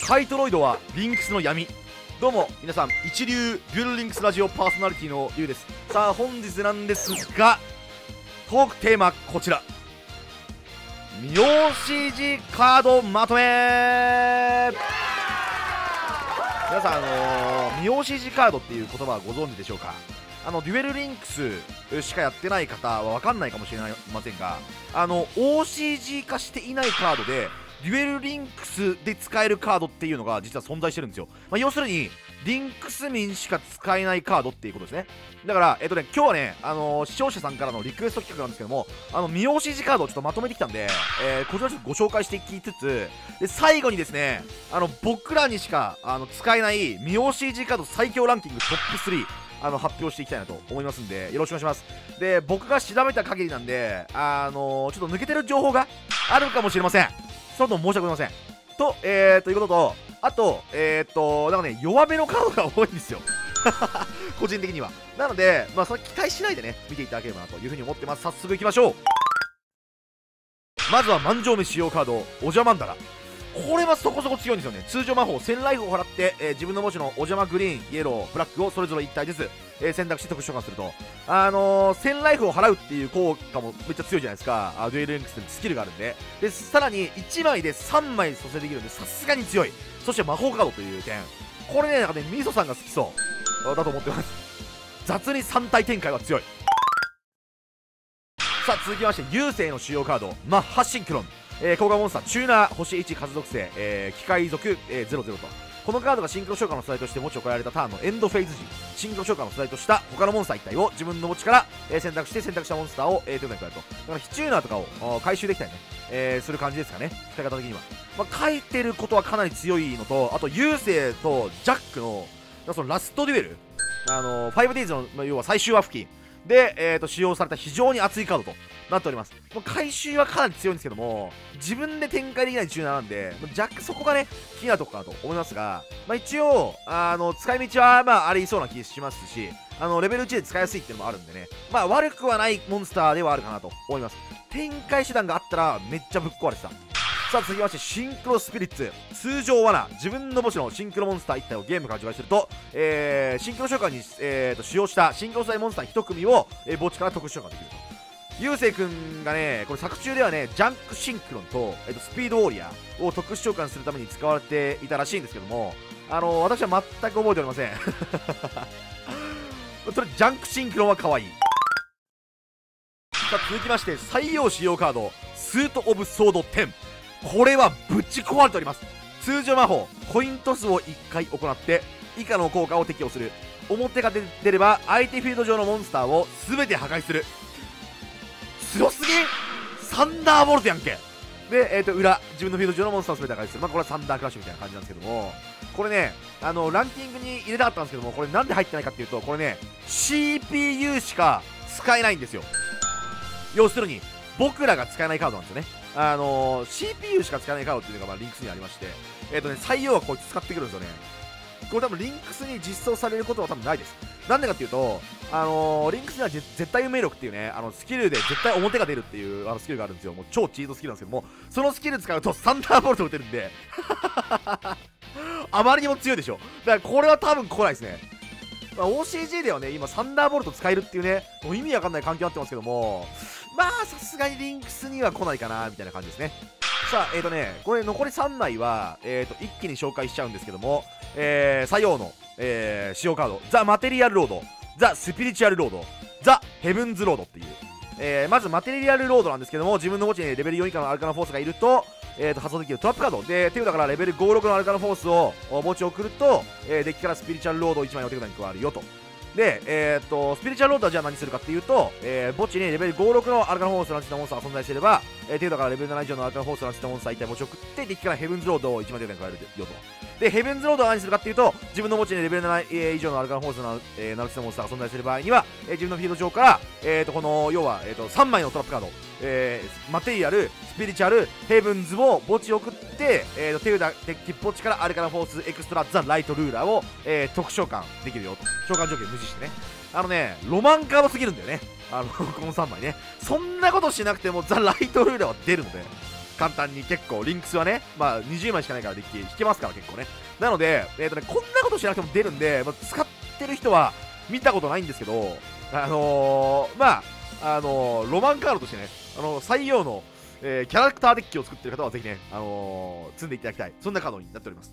カイトロイドはリンクスの闇。どうも皆さん、一流デュエルリンクスラジオパーソナリティのゆうです。さあ本日なんですが、トークテーマこちら、三好寺カードまとめ。皆さん、三好寺カードっていう言葉はご存知でしょうか。デュエルリンクスしかやってない方は分かんないかもしれませんが、OCG 化していないカードでデュエルリンクスで使えるカードっていうのが実は存在してるんですよ。要するにリンクス民しか使えないカードっていうことですね。だから今日はね、視聴者さんからのリクエスト企画なんですけども、三好寺カードをちょっとまとめてきたんで、こちらちょっとご紹介していきつつ、で最後にですね、僕らにしか使えない三好寺カード最強ランキングトップ3発表していきたいなと思いますんで、よろしくお願いします。で、僕が調べた限りなんで、ちょっと抜けてる情報があるかもしれません。そのとも申し訳ございません。ということと、あと、なんかね、弱めのカードが多いんですよ。個人的には。なので、それ期待しないでね、見ていただければなというふうに思ってます。早速いきましょう。まずは万丈目使用カード、おじゃまんだら。これはそこそこ強いんですよね。通常魔法1000ライフを払って、自分の墓地のお邪魔グリーン、イエロー、ブラックをそれぞれ1体ずつ、選択して特殊召喚すると、1000ライフを払うっていう効果もめっちゃ強いじゃないですか。デュエルリンクスでスキルがあるんで。で、さらに1枚で3枚蘇生できるんで、さすがに強い。そして魔法カードという点。これね、なんかね、ミソさんが好きそうだと思ってます。雑に3体展開は強い。さあ、続きまして、優勢の主要カード、マッハシンクロン。効果モンスターチューナー星1風属性、機械属、00と、このカードがシンクロ召喚の素材として墓地を加えられたターンのエンドフェーズ時、シンクロ召喚の素材とした他のモンスター1体を自分の墓地から、選択して選択したモンスターを、手札に加えると。だから非チューナーとかを回収できたりね、する感じですかね、使い方的には。書いてることはかなり強いのと、あと優勢とジャックのそのラストデュエル、5days の要は最終話付近で、使用された非常に熱いカードとなっております。回収はかなり強いんですけども、自分で展開できないチューナーなんで、若干そこがね、気になるところかなと思いますが、一応、使い道はありそうな気しますし、レベル1で使いやすいっていうのもあるんでね、悪くはないモンスターではあるかなと思います。展開手段があったらめっちゃぶっ壊れてた。さあ続きまして、シンクロスピリッツ。通常罠、自分の墓地のシンクロモンスター1体をゲームから除外すると、シンクロ召喚に、使用したシンクロ素材モンスター1組を、墓地から特殊召喚できると。ゆうせいくんがね、これ作中ではね、ジャンクシンクロンと、スピードウォリアーを特殊召喚するために使われていたらしいんですけども、私は全く覚えておりません。それ、ジャンクシンクロンは可愛い。さあ続きまして、採用使用カード、スート・オブ・ソード10。これはぶち壊れております。通常魔法コイントスを1回行って以下の効果を適用する。表が出れば相手フィールド上のモンスターを全て破壊する。強すぎん。サンダーボルトやんけ。で、裏自分のフィールド上のモンスターを全て破壊する。これはサンダークラッシュみたいな感じなんですけども、これね、ランキングに入れたかったんですけども、これなんで入ってないかっていうと、これね CPU しか使えないんですよ。要するに僕らが使えないカードなんですよね。CPU しか使えないカードっていうのがリンクスにありまして、採用はこいつ使ってくるんですよね。これ多分リンクスに実装されることは多分ないです。なんでかっていうと、リンクスには絶対運命力っていうね、スキルで絶対表が出るっていうスキルがあるんですよ。もう超チートスキルなんですけども、そのスキル使うとサンダーボルト打てるんで、あまりにも強いでしょ。だからこれは多分来ないですね。OCG ではね、今サンダーボルト使えるっていうね、もう意味わかんない環境になってますけども、さすがにリンクスには来ないかなみたいな感じですね。さあこれ残り3枚は、一気に紹介しちゃうんですけども、採用の、使用カード、ザ・マテリアルロード、ザ・スピリチュアルロード、ザ・ヘブンズロードっていう、まずマテリアルロードなんですけども、自分の墓地にレベル4以下のアルカナフォースがいると、発動できるトラップカードで、手札からレベル56のアルカナフォースを墓地を送ると、デッキからスピリチュアルロードを1枚お手札に加わるよと。で、スピリチュアルロードはじゃあ何するかっていうと、墓地にレベル56のアルカナフォースをランチしたモンスターが存在していれば、手札からレベル7以上のアルカナフォースをランチしたモンスター1体墓地を送って、デッキからヘブンズロードを1枚手札に加えるよと。で、ヘブンズロードは何するかっていうと、自分の墓地にレベル7以上のアルカナフォースのランチしたモンスターが存在する場合には、自分のフィールド上から、この、要は、3枚のトラップカード、マテリアル、スピリチュアル、ヘブンズを墓地を送って、手札、デッキ墓地からアルカナフォースエクストラザ・ライトルーラーを、特殊召喚できるよと。召喚条件無視してね。ロマンカードすぎるんだよね。この3枚ね。そんなことしなくてもザ・ライトルーラーは出るので、 簡単に結構リンクスはね、まあ20枚しかないからデッキ引けますから結構ね。なので、こんなことしなくても出るんで、まあ、使ってる人は見たことないんですけど、ロマンカードとしてね、採用の、キャラクターデッキを作ってる方はぜひね、積んでいただきたい、そんなカードになっております。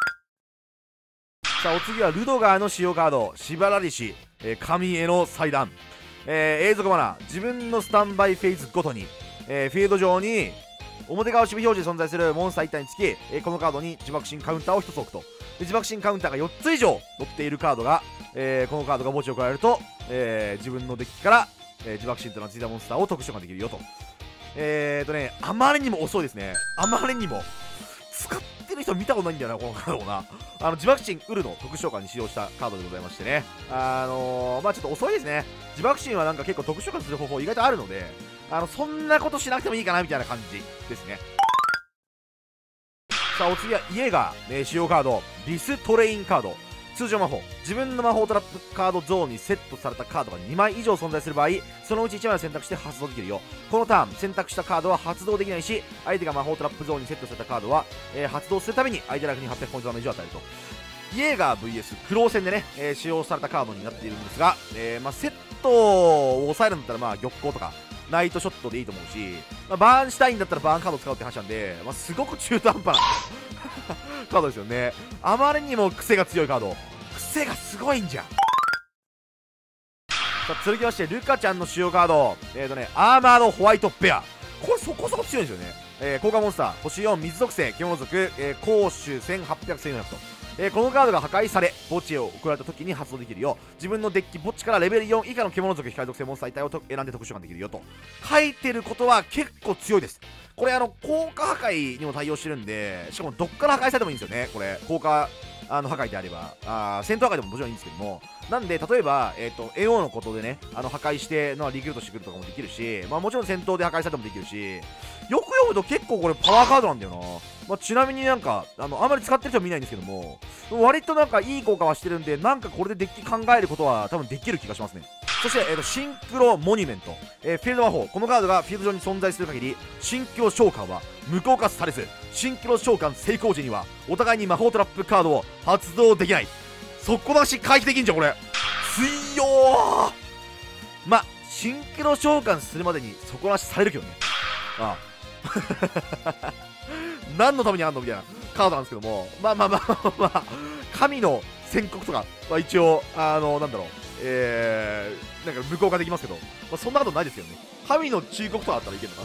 さあ、お次はルドガーの使用カード、しばらりし、神への祭壇。永続マナー、自分のスタンバイフェーズごとに、フィールド上に表側守備表示で存在するモンスター1体につき、このカードに自爆神カウンターを1つ置くと。で自爆神カウンターが4つ以上載っているカードが、このカードが墓地を加えると、自分のデッキから、自爆神と名付いたモンスターを特殊召喚できるよと。あまりにも遅いですね。あまりにも使ってる人見たことないんだよな、このカードをな。自爆神ウルの特殊召喚に使用したカードでございましてね。まあちょっと遅いですね。自爆神はなんか結構特殊召喚する方法意外とあるので、そんなことしなくてもいいかなみたいな感じですね。さあ、お次はイエガー、使用カード、リストレインカード。通常魔法、自分の魔法トラップカードゾーンにセットされたカードが2枚以上存在する場合、そのうち1枚を選択して発動できるよ。このターン選択したカードは発動できないし、相手が魔法トラップゾーンにセットされたカードは、発動するために相手ライフに800ポイントダメージを与えると。イエーガー VS クロー戦でね、使用されたカードになっているんですが、セットを抑えるんだったら玉光とかナイトショットでいいと思うし、バーンしたいんだったらバーンカードを使うって話なんで、すごく中途半端なカードですよね。あまりにも癖が強いカード、癖がすごいんじゃん。さあ、続きましてルカちゃんの使用カード、アーマードホワイトベア。これそこそこ強いんですよね。効果モンスター星4水属性獣属、攻守1800、1400と。このカードが破壊され墓地を送られた時に発動できるよ。自分のデッキ墓地からレベル4以下の獣族光属性モンスター1体を選んで特殊召喚できるよと書いてることは結構強いです。これ効果破壊にも対応してるんで、しかもどっから破壊されてもいいんですよね。これ効果破壊であれば戦闘破壊でももちろんいいんですけども、なんで例えば、AO のことでね破壊してリクルートしてくるとかもできるし、もちろん戦闘で破壊されてもできるし、よく読むと結構これパワーカードなんだよな。ちなみになんかあんまり使ってる人は見ないんですけども、割となんかいい効果はしてるんで、なんかこれでデッキ考えることは多分できる気がしますね。そして、シンクロモニュメント、フィールド魔法、このカードがフィールド上に存在する限り新規召喚は無効化されず、新規召喚成功時にはお互いに魔法トラップカードを発動できない。速攻出し回避できんじゃんこれ。強ー。新規召喚するまでに底なしされるけどね。何のためにあんのみたいなカードなんですけども、神の宣告とかは一応なんか無効化できますけど、そんなことないですよね。神の忠告とかあったらいけるのかな。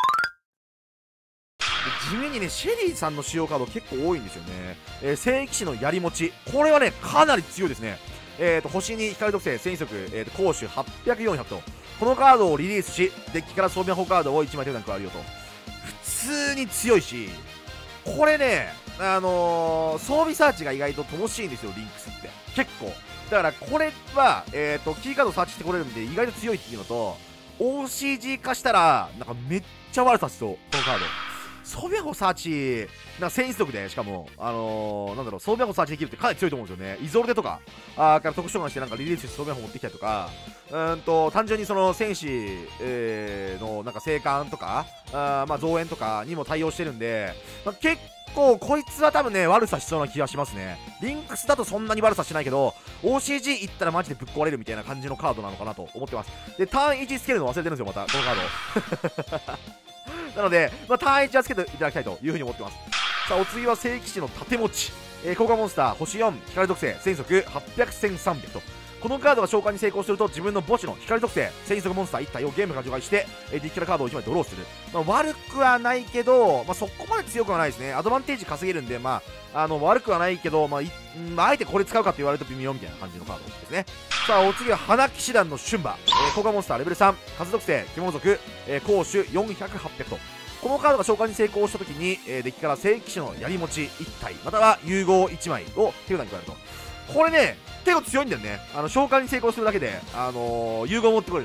地味にねシェリーさんの使用カード結構多いんですよね。聖騎士の槍持ち、これはねかなり強いですね。星に光属性戦速、攻守800、400と、このカードをリリースしデッキから装備魔法カードを1枚手札に加えるよと。普通に強いし、これね装備サーチが意外と乏しいんですよリンクスって結構。だからこれはキーカードサーチしてこれるんで意外と強いっていうのと、 OCG 化したらなんかめっちゃ悪さしそう。このカード装備魔法サーチなんか戦術力で、しかも装備魔法サーチできるってかなり強いと思うんですよね。イゾルテとかから特殊召喚してなんかリリースして装備魔法持ってきたりとか、単純にその戦士、のなんか生還とか増援とかにも対応してるんで、結構こいつは多分ね悪さしそうな気がしますね。リンクスだとそんなに悪さしないけど OCG いったらマジでぶっ壊れるみたいな感じのカードなのかなと思ってます。でターン1つけるの忘れてるんですよまたこのカードなので、ターン1はつけていただきたいというふうに思ってます。さあ、お次は聖騎士の盾持ち、効果モンスター星4光属性戦速800、1300と。このカードが召喚に成功すると自分の墓地の光属性戦速モンスター1体をゲームから除外してデッキからカードを1枚ドローする。悪くはないけど、そこまで強くはないですね。アドバンテージ稼げるんで悪くはないけど、あえてこれ使うかと言われると微妙みたいな感じのカードですね。さあ、お次は花騎士団のシュンバ、効果モンスターレベル3風属性獣属、攻守400、800と。このカードが召喚に成功したときに、デッキから聖騎士の槍持ち1体または融合1枚を手札に加えると。これね結構強いんだよね。召喚に成功するだけで融合持ってこれるんで、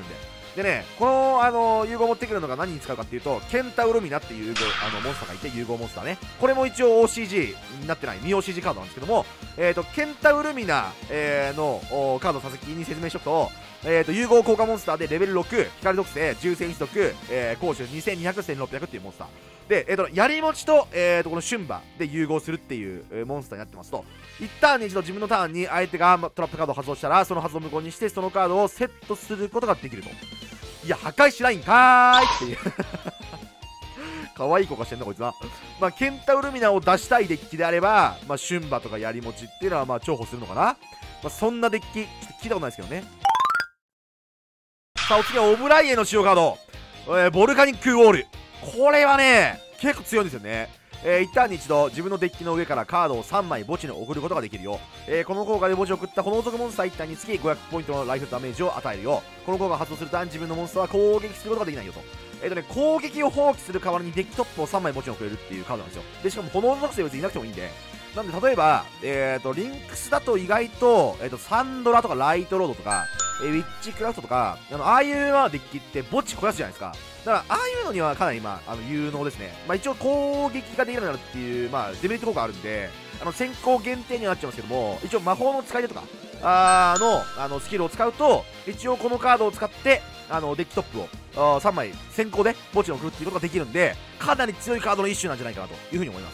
でね、この、融合を持ってくるのが何に使うかっていうと、ケンタウルミナっていうモンスターがいて、融合モンスターね。これも一応 OCG になってない、未 OCG カードなんですけども、ケンタウルミナ、のカード佐々木に説明しとくと、融合効果モンスターでレベル6、光属性、重戦一族、攻守2200、1600っていうモンスター。で、槍持ちと、この春馬で融合するっていうモンスターになってますと、一ターンに一度自分のターンに相手がトラップカードを発動したら、その発動を無効にして、そのカードをセットすることができると。いや、破壊しないんかーいっていう可愛い子がしてんな、こいつな。まあ、ケンタウルミナを出したいデッキであれば、まあ、春馬とか槍持ちっていうのは、まあ、重宝するのかな。まあ、そんなデッキ、ちょっと聞いたことないですけどね。さあ、お次はオブライエの使用カード。ボルカニックウォール。これはね、結構強いんですよね。一ターンに一度自分のデッキの上からカードを3枚墓地に送ることができるよ。この効果で墓地を送ったこの男モンスター1体につき500ポイントのライフダメージを与えるよ。この効果が発動するターン自分のモンスターは攻撃することができないよと。攻撃を放棄する代わりにデッキトップを3枚墓地に送れるっていうカードなんですよ。で、しかも炎属性は別にいなくてもいいんで。なんで例えば、リンクスだと意外と、サンドラとかライトロードとか、ウィッチクラフトとか、ああいうデッキって墓地肥やすじゃないですか。だから、ああいうのにはかなり、有能ですね。一応攻撃ができるようになるっていう、デメリット効果あるんで、先行限定にはなっちゃうんですけども、一応魔法の使い手とか、スキルを使うと、一応このカードを使って、デッキトップを3枚先行で墓地に送るっていうことができるんで、かなり強いカードの一種なんじゃないかなというふうに思います。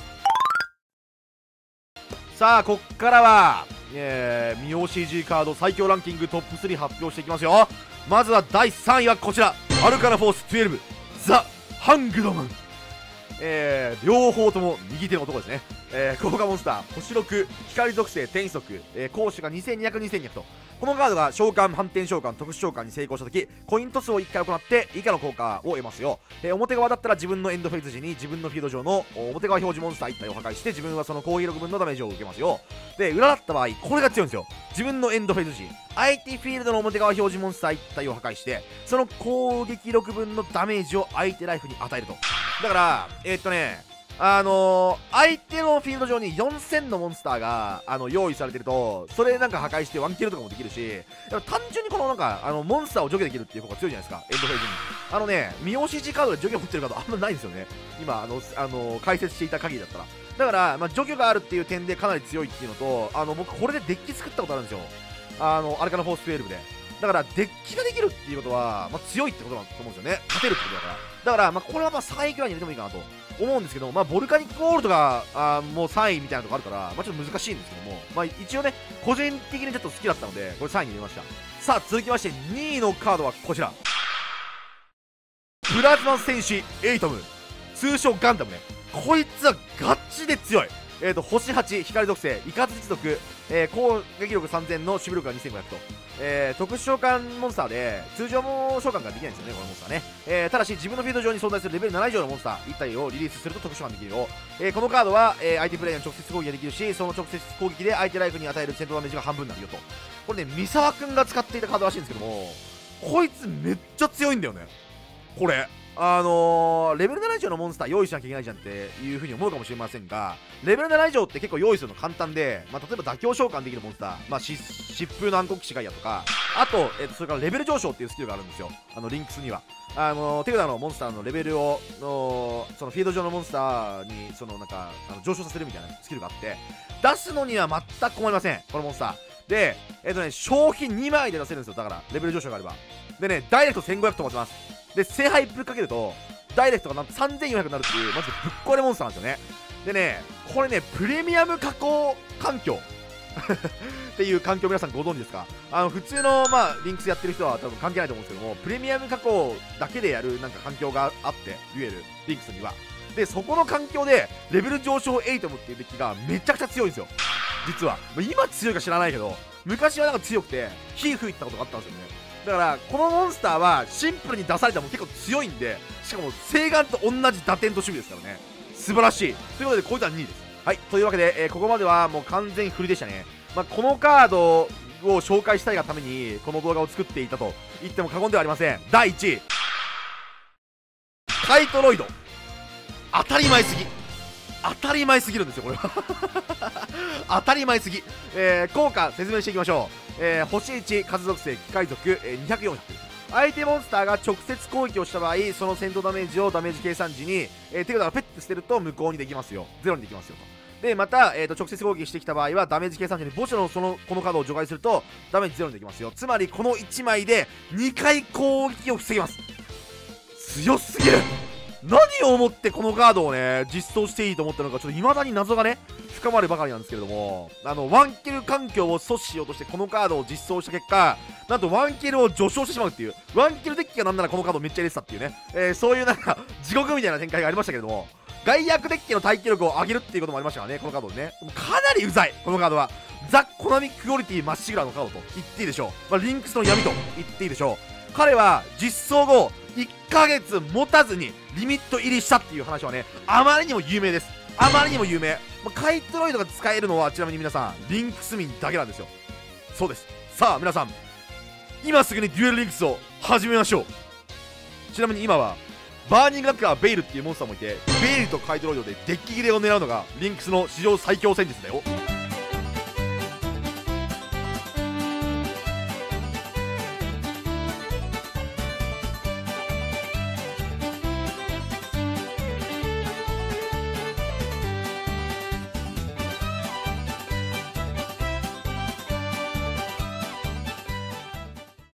さあ、こっからは、未 OCG カード最強ランキングトップ3発表していきますよ。まずは第3位はこちら、アルカナフォース12、ザ・ハングドマン。両方とも右手の男ですね。効果モンスター、星6、光属性、転移速、攻守が2200、2200と。このカードが召喚、反転召喚、特殊召喚に成功したとき、コイントスを1回行って以下の効果を得ますよ。表側だったら自分のエンドフェーズ時に自分のフィールド上の表側表示モンスター1体を破壊して自分はその攻撃力分のダメージを受けますよ。で、裏だった場合、これが強いんですよ。自分のエンドフェーズ時、相手フィールドの表側表示モンスター1体を破壊して、その攻撃力分のダメージを相手ライフに与えると。だから、相手のフィールド上に4000のモンスターが用意されてると、それなんか破壊してワンキルとかもできるし、単純にこのなんかモンスターを除去できるっていう方が強いじゃないですか、エンドフェーズに。未 OCG カードで除去持ってるカードあんまないんですよね、今解説していた限りだったら。だから、除去があるっていう点でかなり強いっていうのと、僕これでデッキ作ったことあるんですよ、アルカナフォース12で。だからデッキができるっていうことは、強いってことだと思うんですよね。勝てるってことだから。だからこれは3位くらいに入れてもいいかなと思うんですけど、ボルカニックウォールとかもう3位みたいなとこあるから、ちょっと難しいんですけども、一応ね、個人的にちょっと好きだったので、これ3位に入れました。さあ、続きまして2位のカードはこちら。プラズマ戦士エイトム、通称ガンダムね。こいつはガチで強い。星8、光属性、イカズ一族、攻撃力3000の守備力が2500と、特殊召喚モンスターで、通常も召喚ができないんですよね、このモンスターね。ただし、自分のフィールド上に存在するレベル7以上のモンスター1体をリリースすると特殊召喚できるよ。このカードは、相手プレイヤーの直接攻撃ができるし、その直接攻撃で相手ライフに与える戦闘ダメージが半分になるよと。これね、三沢くんが使っていたカードらしいんですけども、こいつめっちゃ強いんだよね、これ。レベル7以上のモンスター用意しなきゃいけないじゃんっていう風に思うかもしれませんが、レベル7以上って結構用意するの簡単で、例えば妥協召喚できるモンスター、疾風の暗黒騎士ガイアとか、あと、それからレベル上昇っていうスキルがあるんですよ、リンクスには。手札のモンスターのレベルを、そのフィールド上のモンスターに、上昇させるみたいなスキルがあって、出すのには全く困りません、このモンスター。で、商品2枚で出せるんですよ、だから、レベル上昇があれば。でね、ダイレクト1500飛ばせます。で、聖杯ぶっかけると、ダイレクトがなんと3400になるっていう、マジでぶっ壊れモンスターなんですよね。でね、これね、プレミアム加工環境っていう環境皆さんご存知ですか？普通の、リンクスやってる人は多分関係ないと思うんですけども、プレミアム加工だけでやる環境があって、デュエル、リンクスには。で、そこの環境で、レベル上昇エイトムっていうデッキがめちゃくちゃ強いんですよ。実は。今強いか知らないけど、昔は強くて、火吹いたことがあったんですよね。だからこのモンスターはシンプルに出されたも結構強いんで、しかも聖眼と同じ打点と守備ですからね、素晴らしいということで、こいつは2位です。はい、というわけで、ここまではもう完全振りでしたね。このカードを紹介したいがためにこの動画を作っていたと言っても過言ではありません。第1位、カイトロイド。当たり前すぎ、当たり前すぎるんですよこれは当たり前すぎ。効果説明していきましょう。星1、風属性、機械属、200、400。 相手モンスターが直接攻撃をした場合、その戦闘ダメージをダメージ計算時に、手札がペッて捨てると無効にできますよ。ゼロにできますよと。で、また、直接攻撃してきた場合は、ダメージ計算時に墓地のこのカードを除外すると、ダメージゼロにできますよ。つまり、この1枚で2回攻撃を防げます。強すぎる。何を思ってこのカードをね、実装していいと思ったのか、ちょっと未だに謎がね、深まるばかりなんですけれども、ワンキル環境を阻止しようとして、このカードを実装した結果、なんとワンキルを序章してしまうっていう、ワンキルデッキがなんならこのカードめっちゃ入れてたっていうね、そういうなんか、地獄みたいな展開がありましたけれども、外役デッキの耐久力を上げるっていうこともありましたからね、このカードでね。かなりうざい、このカードは。ザ・コナミクオリティまっしぐらのカードと言っていいでしょう。リンクスの闇と言っていいでしょう。彼は実装後、1ヶ月持たずにリミット入りしたっていう話はね、あまりにも有名です。あまりにも有名。カイトロイドが使えるのは、ちなみに皆さん、リンクス民だけなんですよ。そうです。さあ、皆さん、今すぐにデュエルリンクスを始めましょう。ちなみに今は、バーニングラッカーベイルっていうモンスターもいて、ベイルとカイトロイドでデッキ切れを狙うのがリンクスの史上最強戦術だよ。